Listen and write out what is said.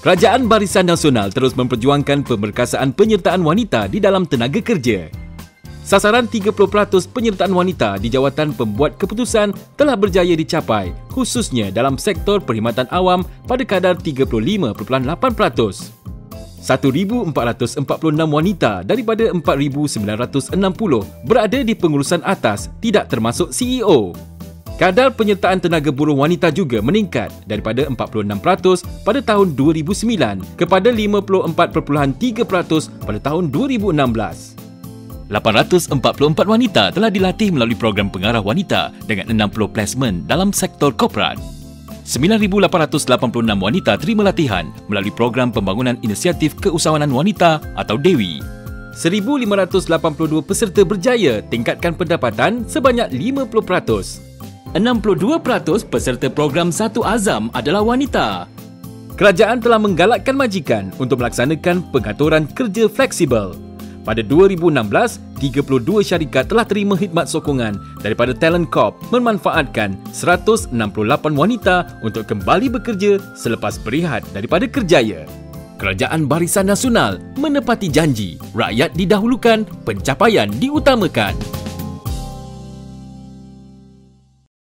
Kerajaan Barisan Nasional terus memperjuangkan pemerkasaan penyertaan wanita di dalam tenaga kerja. Sasaran 30% penyertaan wanita di jawatan pembuat keputusan telah berjaya dicapai, khususnya dalam sektor perkhidmatan awam pada kadar 35.8%. 1,446 wanita daripada 4,960 berada di pengurusan atas, tidak termasuk CEO. Kadar penyertaan tenaga buruh wanita juga meningkat daripada 46% pada tahun 2009 kepada 54.3% pada tahun 2016. 844 wanita telah dilatih melalui program pengarah wanita dengan 60 plasmen dalam sektor korporat. 9,886 wanita terima latihan melalui program pembangunan inisiatif keusahawanan wanita atau DEWI. 1,582 peserta berjaya tingkatkan pendapatan sebanyak 50%. 62% peserta program Satu Azam adalah wanita. Kerajaan telah menggalakkan majikan untuk melaksanakan pengaturan kerja fleksibel. Pada 2016, 32 syarikat telah terima khidmat sokongan daripada Talent Corp memanfaatkan 168 wanita untuk kembali bekerja selepas berehat daripada kerjaya. Kerajaan Barisan Nasional menepati janji, rakyat didahulukan, pencapaian diutamakan.